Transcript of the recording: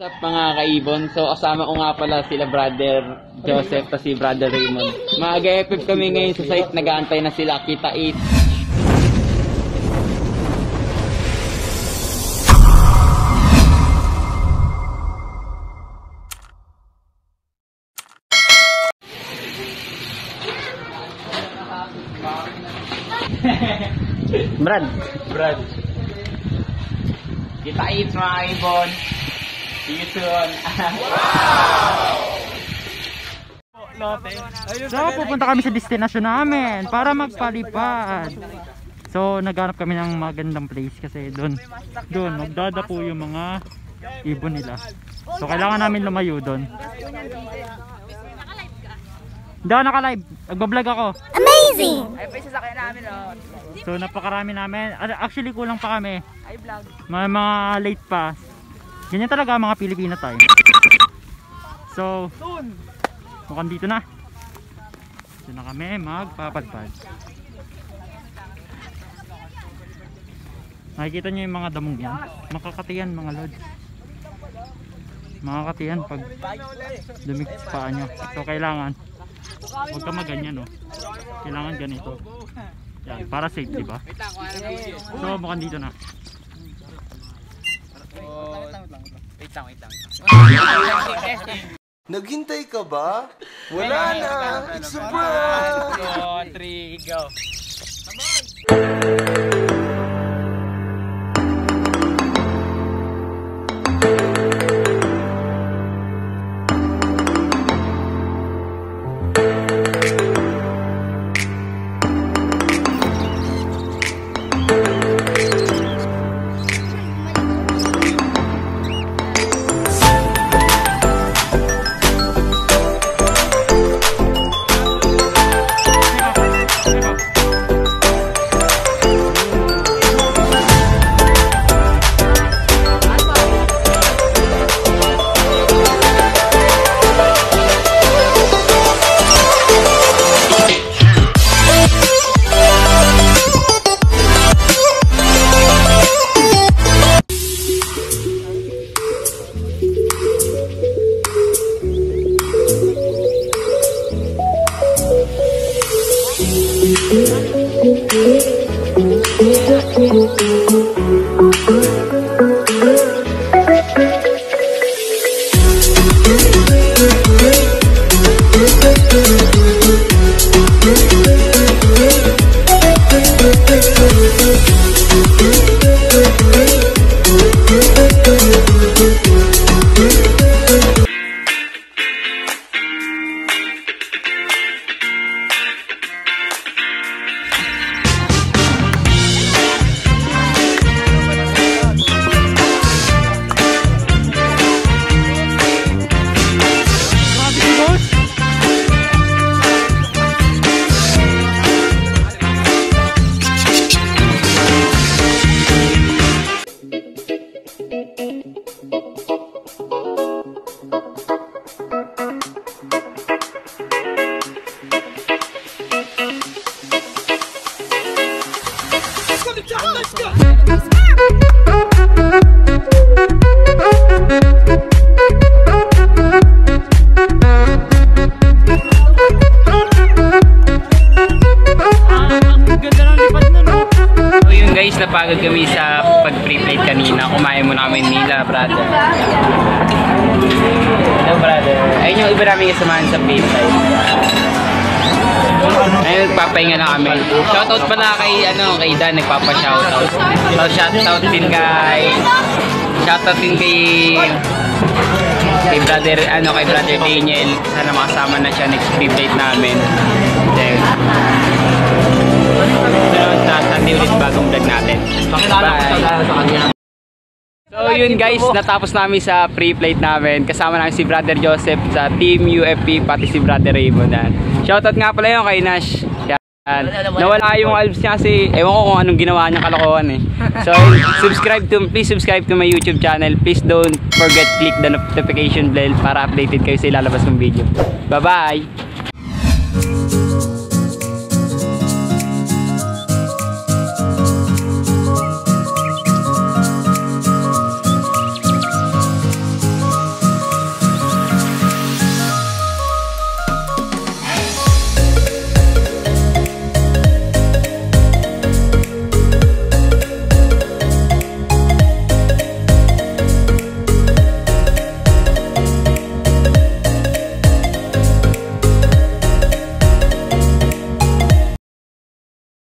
What's up mga kaibon? So kasama ko nga pala sila brother Joseph at si brother Raymond. Mag-e-FF kami ngayon sa site, nag-aantay na sila, kita it. Brad. Kita it mga kaibon. See you soon. So, pupunta kami sa destination namin para magpalipad. So, naghanap kami ng magandang place kasi doon magdadapo yung mga ibon nila. So, kailangan namin lumayo doon. Hindi ako naka-live. Nagbablog ako. Amazing! Ay, pa sasakyan namin, oh. So, napakarami namin. Actually, kulang pa kami. Ay, vlog. May mga late pa. Ganyan talaga mga Pilipino tayo. So, mukhang dito na. Dito na kami magpapadpad. Nakikita nyo yung mga damong yan. Makakatiyan mga lods. Makakatiyan pag dumikit sa paa nyo. So, kailangan huwag ka maganyan, no? Kailangan ganito. Yan, para safe, diba? So, mukhang dito na. Wait lang. Naghintay ka ba? Wala na! It's a prank! 2, 3, go! Guys, napagod kami sa pag-pre-plate kanina. Kumain muna kami nila, brother. Hello, brother. Ayun yung iba namin kasamahan sa pre-plate. Ayun, papahinga na kami. Shoutout pala kay Dan, nagpapa-shoutout. So, shoutout din kay brother Daniel. Sana makasama na siya next pre-plate namin. Then, Sunday ulit bagong vlog natin. Bye! So yun guys, natapos namin sa pre-plate namin. Kasama namin si brother Joseph sa Team UFP, pati si brother Raymond. Shoutout nga pala yun kay Nash. Yan. Nawala yung albs niya kasi ewan ko kung anong ginawa niya kalokohan eh. So please subscribe to my YouTube channel. Please don't forget click the notification bell para updated kayo sa ilalabas ng video. Bye bye!